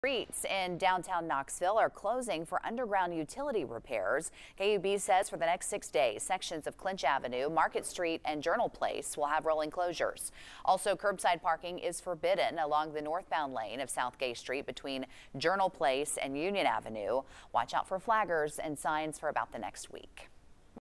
Streets in downtown Knoxville are closing for underground utility repairs. KUB says for the next 6 days, sections of Clinch Avenue, Market Street, and Journal Place will have rolling closures. Also, curbside parking is forbidden along the northbound lane of South Gay Street between Journal Place and Union Avenue. Watch out for flaggers and signs for about the next week.